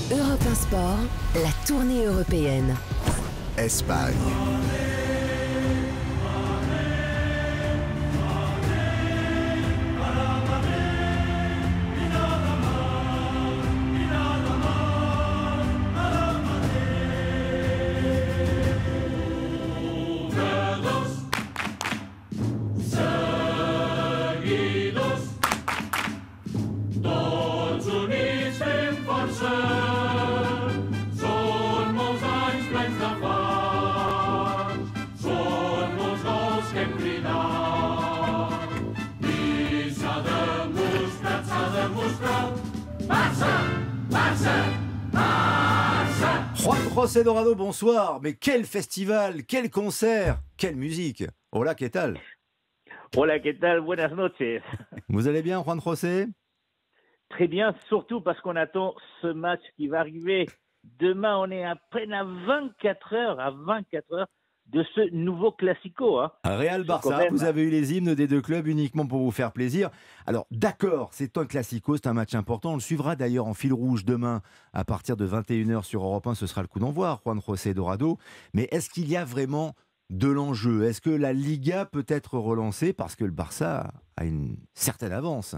Europe 1 Sport, la tournée européenne. Espagne. Juan José Dorado, bonsoir. Mais quel festival, quel concert, quelle musique. Hola, ¿qué tal? Hola, ¿qué tal? Buenas noches. Vous allez bien, Juan José? Très bien, surtout parce qu'on attend ce match qui va arriver. Demain, on est à peine à 24 heures de ce nouveau classico. Real Barça, vous avez eu les hymnes des deux clubs uniquement pour vous faire plaisir. Alors d'accord, c'est un classico, c'est un match important. On le suivra d'ailleurs en fil rouge demain à partir de 21 h sur Europe 1. Ce sera le coup d'envoi, Juan José Dorado. Mais est-ce qu'il y a vraiment de l'enjeu? Est-ce que la Liga peut être relancée? Parce que le Barça a une certaine avance.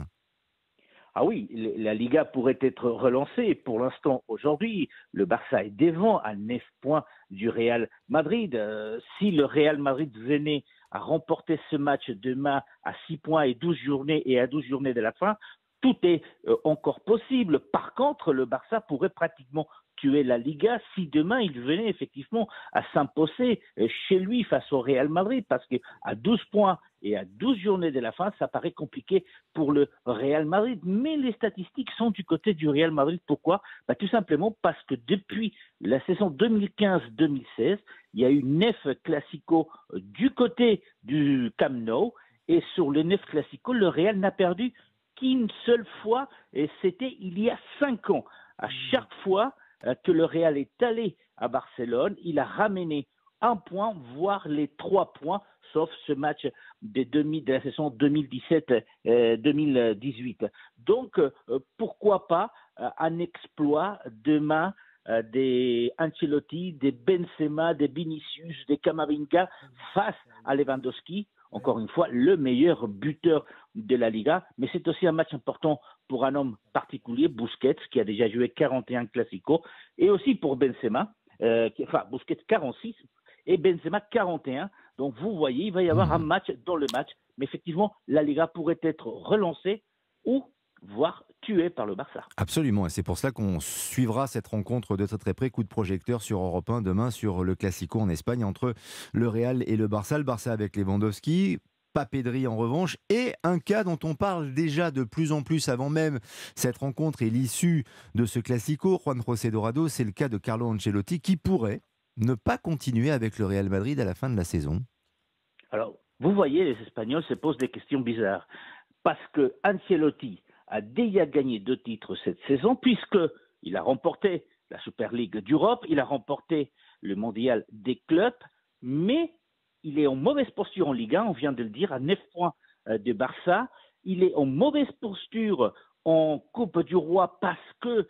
Ah oui, la Liga pourrait être relancée. Pour l'instant, aujourd'hui, le Barça est devant à 9 points du Real Madrid. Si le Real Madrid venait à remporter ce match demain à 6 points et 12 journées et à 12 journées de la fin, tout est encore possible. Par contre, le Barça pourrait pratiquement tuer la Liga si demain il venait effectivement à s'imposer chez lui face au Real Madrid, parce qu'à 12 points et à 12 journées de la fin, ça paraît compliqué pour le Real Madrid. Mais les statistiques sont du côté du Real Madrid. Pourquoi? Tout simplement parce que depuis la saison 2015-2016, il y a eu 9 classicos du côté du Camp Nou, et sur les 9 classicos, le Real n'a perdu qu'une seule fois, et c'était il y a 5 ans. À chaque fois que le Real est allé à Barcelone, il a ramené un point, voire les 3 points, sauf ce match de la saison 2017-2018. Donc, pourquoi pas un exploit demain des Ancelotti, des Benzema, des Vinicius, des Camavinga face à Lewandowski. Encore une fois, le meilleur buteur de la Liga. Mais c'est aussi un match important pour un homme particulier, Busquets, qui a déjà joué 41 classicos, et aussi pour Benzema, Busquets 46 et Benzema 41. Donc vous voyez, il va y avoir un match dans le match. Mais effectivement, la Liga pourrait être relancée ou voire tuée par le Barça. Absolument, et c'est pour cela qu'on suivra cette rencontre de très très près, coup de projecteur sur Europe 1 demain sur le Classico en Espagne entre le Real et le Barça. Le Barça avec Lewandowski, pas Pedri en revanche, et un cas dont on parle déjà de plus en plus avant même cette rencontre et l'issue de ce Classico, Juan José Dorado, c'est le cas de Carlo Ancelotti qui pourrait ne pas continuer avec le Real Madrid à la fin de la saison. Alors, vous voyez, les Espagnols se posent des questions bizarres, parce que Ancelotti a déjà gagné 2 titres cette saison, puisqu'il a remporté la Super League d'Europe, il a remporté le Mondial des clubs, mais il est en mauvaise posture en Ligue 1, on vient de le dire, à 9 points de Barça. Il est en mauvaise posture en Coupe du Roi parce que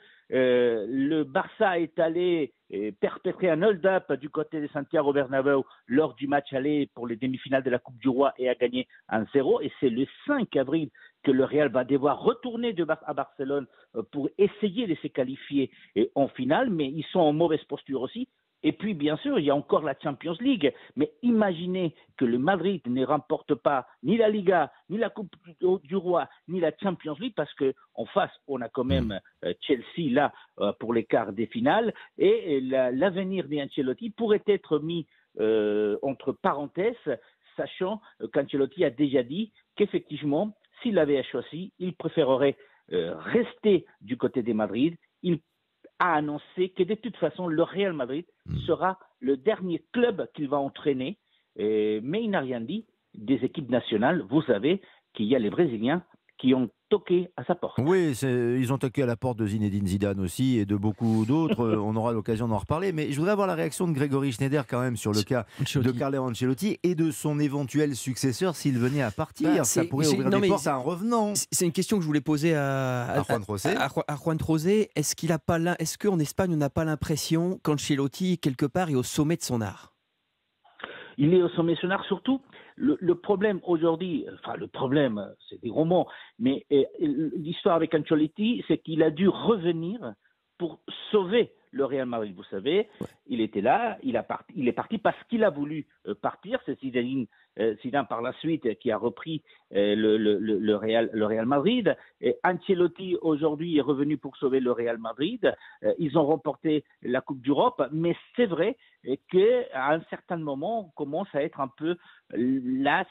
le Barça est allé perpétrer un hold-up du côté de Santiago Bernabéu lors du match aller pour les demi-finales de la Coupe du Roi et a gagné 1-0. Et c'est le 5 avril que le Real va devoir retourner à Barcelone pour essayer de se qualifier en finale, mais ils sont en mauvaise posture aussi. Et puis, bien sûr, il y a encore la Champions League. Mais imaginez que le Madrid ne remporte pas ni la Liga, ni la Coupe du Roi, ni la Champions League, parce qu'en face, on a quand même Chelsea là pour les quarts des finales. Et l'avenir d'Ancelotti pourrait être mis entre parenthèses, sachant qu'Ancelotti a déjà dit qu'effectivement, s'il avait choisi, il préférerait rester du côté des Madrid. Il a annoncé que de toute façon, le Real Madrid sera le dernier club qu'il va entraîner, mais il n'a rien dit des équipes nationales. Vous savez qu'il y a les Brésiliens qui ont toqué à sa porte. Oui, ils ont toqué à la porte de Zinedine Zidane aussi et de beaucoup d'autres. On aura l'occasion d'en reparler. Mais je voudrais avoir la réaction de Grégory Schneider quand même sur le cas de Carlo Ancelotti et de son éventuel successeur s'il venait à partir. Ça pourrait ouvrir des portes à un revenant. C'est une question que je voulais poser à Juan José. Est-ce qu'en Espagne, on n'a pas l'impression qu'Ancelotti, quelque part, est au sommet de son art? Il est au sommet de son art, surtout. Le problème aujourd'hui, c'est des romans, mais l'histoire avec Ancelotti, c'est qu'il a dû revenir pour sauver le Real Madrid. Vous savez, il était là, il est parti parce qu'il a voulu partir. C'est Zidane par la suite qui a repris le Real Madrid. Et Ancelotti aujourd'hui est revenu pour sauver le Real Madrid. Ils ont remporté la Coupe d'Europe, mais c'est vrai qu'à un certain moment, on commence à être un peu las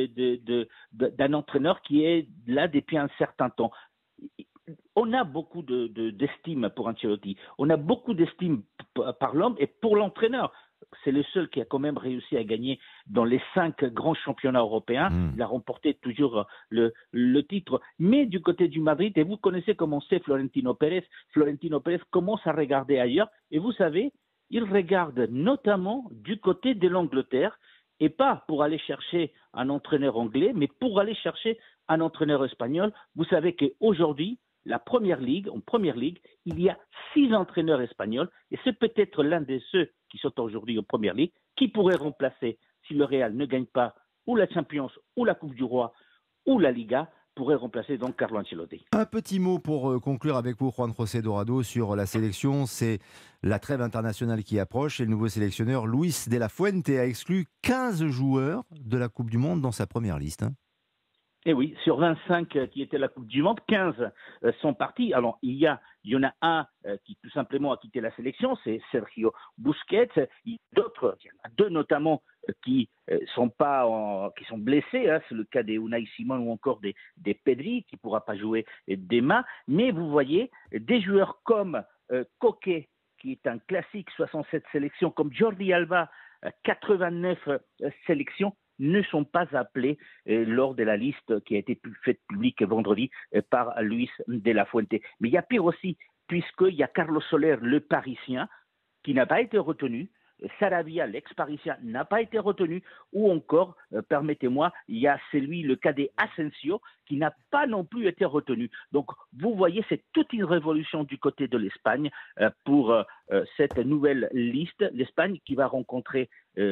d'un entraîneur qui est là depuis un certain temps. On a beaucoup d'estime pour Ancelotti. On a beaucoup d'estime par l'homme et pour l'entraîneur. C'est le seul qui a quand même réussi à gagner dans les 5 grands championnats européens. Il a remporté toujours le titre. Mais du côté du Madrid, et vous connaissez comment c'est Florentino Pérez commence à regarder ailleurs. Et vous savez, il regarde notamment du côté de l'Angleterre, et pas pour aller chercher un entraîneur anglais, mais pour aller chercher un entraîneur espagnol. Vous savez qu'aujourd'hui, en Première Ligue, il y a 6 entraîneurs espagnols, et c'est peut-être l'un de ceux qui sont aujourd'hui en Première Ligue qui pourrait remplacer, si le Real ne gagne pas ou la Champions, ou la Coupe du Roi, ou la Liga, pourrait remplacer donc Carlo Ancelotti. Un petit mot pour conclure avec vous, Juan José Dorado, sur la sélection. C'est la trêve internationale qui approche et le nouveau sélectionneur Luis de la Fuente a exclu 15 joueurs de la Coupe du Monde dans sa première liste. Et oui, sur 25 qui étaient la Coupe du Monde, 15 sont partis. Alors, il y en a un qui tout simplement a quitté la sélection, c'est Sergio Busquets. Il y en a 2 notamment qui sont blessés. C'est le cas des Unai Simon ou encore des Pedri qui ne pourra pas jouer demain. Mais vous voyez, des joueurs comme Koke, qui est un classique, 67 sélections, comme Jordi Alba, 89 sélections, ne sont pas appelés lors de la liste qui a été faite publique vendredi par Luis de la Fuente. Mais il y a pire aussi, puisqu'il y a Carlos Soler, le Parisien, qui n'a pas été retenu. Sarabia, l'ex-Parisien, n'a pas été retenu, ou encore, permettez-moi, il y a le cadet Asensio, qui n'a pas non plus été retenu. Donc, vous voyez, c'est toute une révolution du côté de l'Espagne pour cette nouvelle liste. L'Espagne qui va rencontrer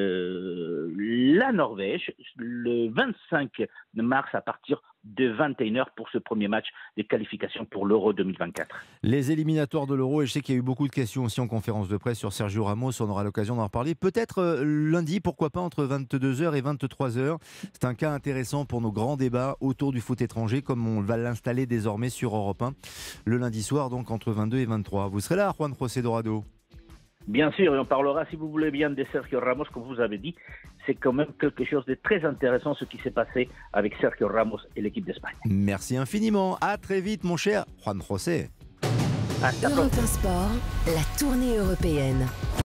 la Norvège le 25 mars à partir de 21h pour ce premier match de qualification pour l'Euro 2024. Les éliminatoires de l'Euro, et je sais qu'il y a eu beaucoup de questions aussi en conférence de presse sur Sergio Ramos, on aura l'occasion d'en reparler. Peut-être lundi, pourquoi pas, entre 22h et 23h. C'est un cas intéressant pour nos grands débats autour du foot étranger, comme on va l'installer désormais sur Europe 1, le lundi soir, donc entre 22 et 23. Vous serez là, Juan José Dorado? Bien sûr, et on parlera, si vous voulez bien, de Sergio Ramos, comme vous avez dit. C'est quand même quelque chose de très intéressant ce qui s'est passé avec Sergio Ramos et l'équipe d'Espagne. Merci infiniment. À très vite, mon cher Juan José. Europe 1 Sport, la tournée européenne.